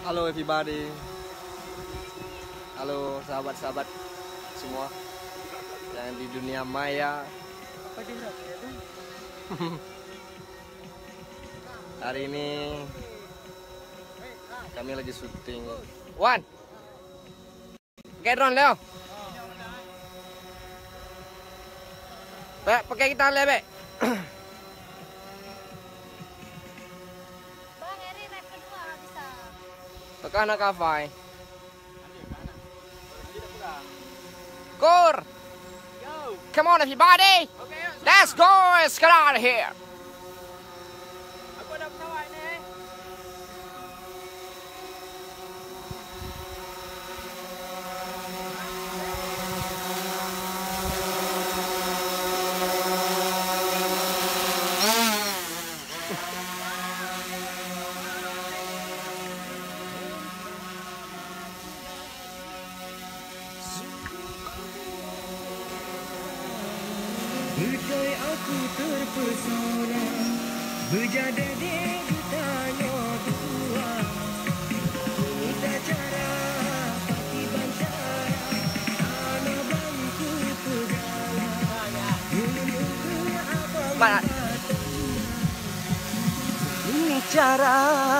Halo everybody. Halo sahabat-sahabat semua yang di dunia maya. Hari ini kami lagi syuting. Wan, pakai drone Leo. Pakai kita lihat, Bek. Bang, Eri rap kedua nggak bisa. Tekan kafai. Kur. Come on everybody. Let's go. Let's get out of here. Aku ada pesawat ni. Berkai aku terpesona berjada di ditanya dua. Minta cara pati bantara tanah bangku pegala. Menunggu apa ini cara.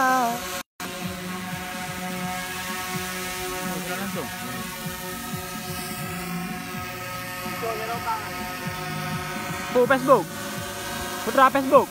Langsung. Facebook. Putra Facebook.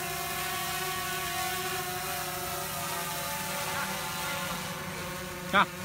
Nah.